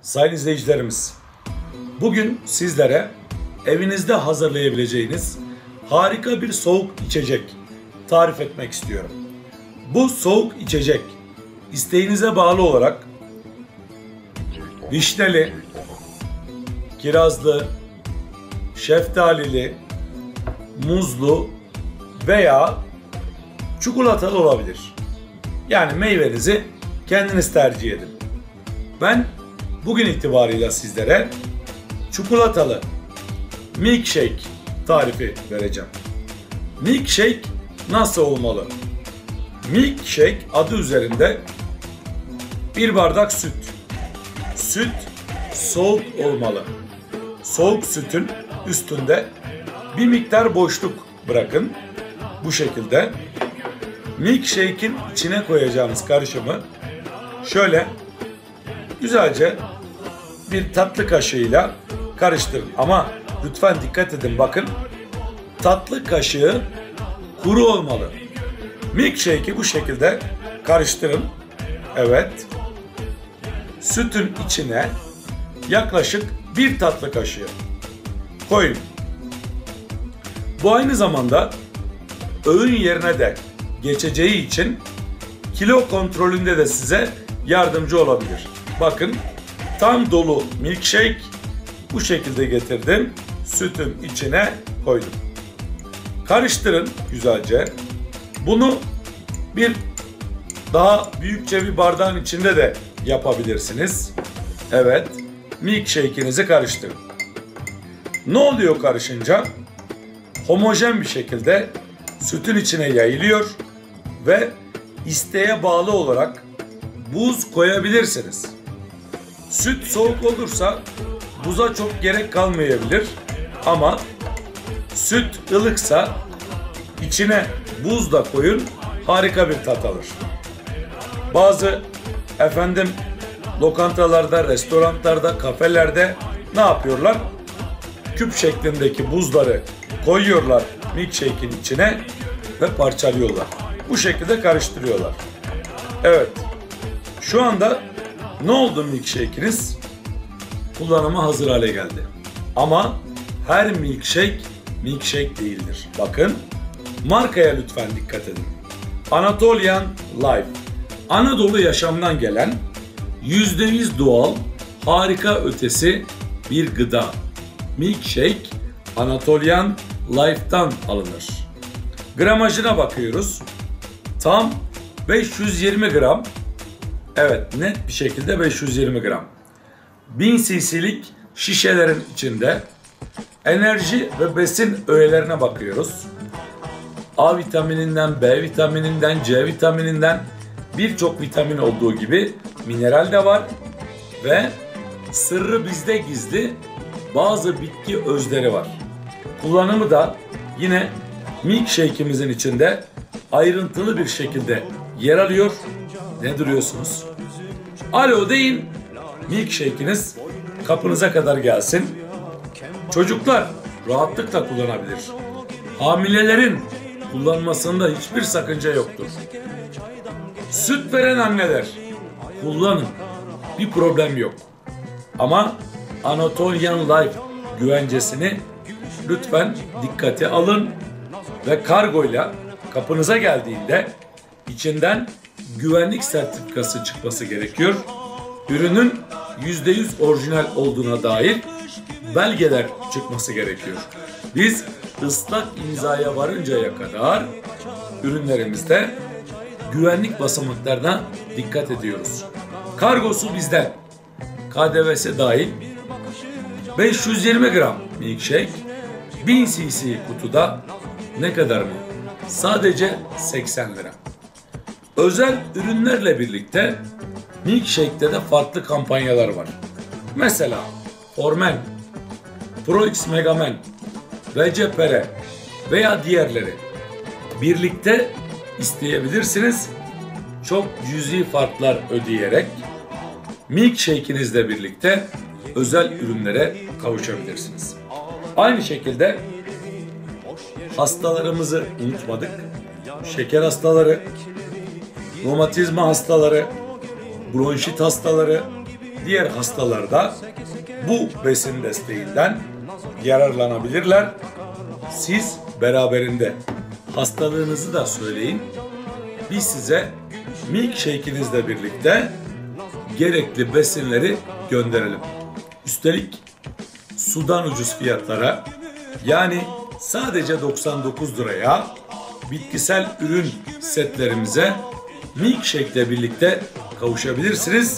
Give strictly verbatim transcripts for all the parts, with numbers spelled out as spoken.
Sayın izleyicilerimiz, bugün sizlere evinizde hazırlayabileceğiniz harika bir soğuk içecek tarif etmek istiyorum. Bu soğuk içecek isteğinize bağlı olarak vişneli, kirazlı, şeftalili, muzlu veya çikolatalı olabilir. Yani meyvenizi kendiniz tercih edin. Ben bugün itibarıyla sizlere çikolatalı milkshake tarifi vereceğim. Milkshake nasıl olmalı? Milkshake adı üzerinde bir bardak süt. Süt soğuk olmalı. Soğuk sütün üstünde bir miktar boşluk bırakın. Bu şekilde milkshake'in içine koyacağınız karışımı şöyle güzelce bir tatlı kaşığıyla karıştırın. Ama lütfen dikkat edin, bakın, tatlı kaşığı kuru olmalı. Milkshake'i bu şekilde karıştırın. Evet. Sütün içine yaklaşık bir tatlı kaşığı koyun. Bu aynı zamanda öğün yerine de geçeceği için kilo kontrolünde de size yardımcı olabilir. Bakın, tam dolu milkshake bu şekilde getirdim. Sütün içine koydum. Karıştırın güzelce. Bunu bir daha büyükçe bir bardağın içinde de yapabilirsiniz. Evet, milkshake'inizi karıştırın. Ne oluyor karışınca? Homojen bir şekilde sütün içine yayılıyor ve isteğe bağlı olarak buz koyabilirsiniz. Süt soğuk olursa buza çok gerek kalmayabilir ama süt ılıksa içine buz da koyun, harika bir tat alır. Bazı efendim lokantalarda, restoranlarda, kafelerde ne yapıyorlar? Küp şeklindeki buzları koyuyorlar milkshake'in içine ve parçalıyorlar. Bu şekilde karıştırıyorlar. Evet. Şu anda ne oldu milkshake'iniz? Kullanıma hazır hale geldi. Ama her milkshake milkshake değildir. Bakın, markaya lütfen dikkat edin. Anatolian Life, Anadolu yaşamdan gelen yüzde yüz doğal, harika ötesi bir gıda. Milkshake Anatolian Life'tan alınır. Gramajına bakıyoruz. Tam beş yüz yirmi gram. Evet, net bir şekilde beş yüz yirmi gram. bin cc'lik şişelerin içinde enerji ve besin öğelerine bakıyoruz. A vitamininden, B vitamininden, C vitamininden birçok vitamin olduğu gibi mineral de var ve sırrı bizde gizli bazı bitki özleri var. Kullanımı da yine milkshake'imizin içinde ayrıntılı bir şekilde yer alıyor. Ne duruyorsunuz? Alo deyin, milkshake'iniz kapınıza kadar gelsin. Çocuklar rahatlıkla kullanabilir. Hamilelerin kullanmasında hiçbir sakınca yoktur. Süt veren anneler kullanın, bir problem yok. Ama Anatolian Life güvencesini lütfen dikkate alın ve kargoyla kapınıza geldiğinde içinden güvenlik sertifikası çıkması gerekiyor. Ürünün yüzde yüz orijinal olduğuna dair belgeler çıkması gerekiyor. Biz ıslak imzaya varıncaya kadar ürünlerimizde güvenlik basamaklarına dikkat ediyoruz. Kargosu bizden. K D V'si dahil. beş yüz yirmi gram milkshake bin cc kutuda ne kadar mı? Sadece seksen lira. Özel ürünlerle birlikte milkshake'te de farklı kampanyalar var. Mesela Formen, Pro X Megamen, V C Pere veya diğerleri birlikte isteyebilirsiniz. Çok cüzi farklar ödeyerek milkshake'inizle birlikte özel ürünlere kavuşabilirsiniz. Aynı şekilde hastalarımızı unutmadık. Şeker hastaları, romatizma hastaları, bronşit hastaları, diğer hastalar da bu besin desteğinden yararlanabilirler. Siz beraberinde hastalığınızı da söyleyin. Biz size milkshake'inizle birlikte gerekli besinleri gönderelim. Üstelik sudan ucuz fiyatlara, yani sadece doksan dokuz liraya bitkisel ürün setlerimize milkshake ile birlikte kavuşabilirsiniz.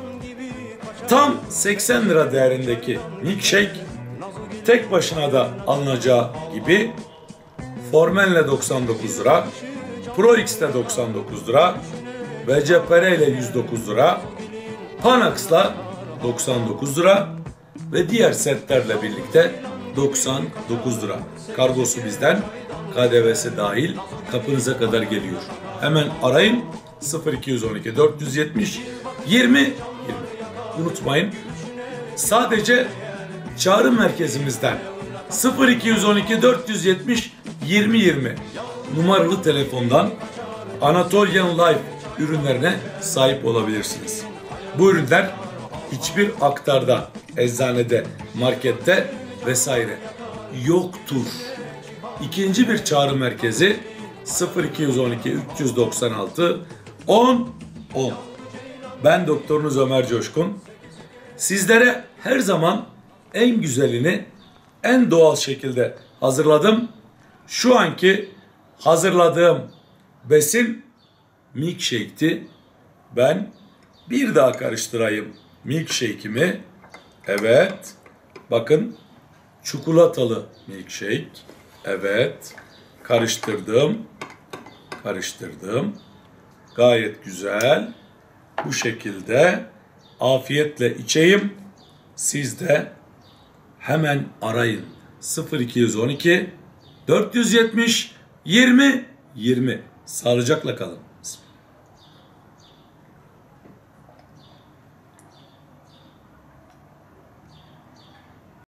Tam seksen lira değerindeki milkshake tek başına da alınacağı gibi Formen'le doksan dokuz lira, Pro X'le doksan dokuz lira, V C P R ile yüz dokuz lira, Panax'la doksan dokuz lira ve diğer setlerle birlikte doksan dokuz lira. Kargosu bizden, K D V'si dahil kapınıza kadar geliyor. Hemen arayın sıfır iki on iki dört yüz yetmiş yirmi yirmi. Unutmayın, sadece çağrı merkezimizden sıfır iki on iki dört yüz yetmiş yirmi yirmi numaralı telefondan Anatolian Life ürünlerine sahip olabilirsiniz. Bu ürünler hiçbir aktarda, eczanede, markette vesaire yoktur. İkinci bir çağrı merkezi sıfır iki on iki üç doksan altı on on. Ben doktorunuz Ömer Coşkun. Sizlere her zaman en güzelini en doğal şekilde hazırladım. Şu anki hazırladığım besin milkshake'ti. Ben bir daha karıştırayım milkshake'imi. Evet. Bakın, çikolatalı milkshake. Evet. Karıştırdım. Karıştırdım. Gayet güzel. Bu şekilde afiyetle içeyim. Siz de hemen arayın. sıfır iki on iki dört yüz yetmiş yirmi yirmi. Sağlıcakla kalın.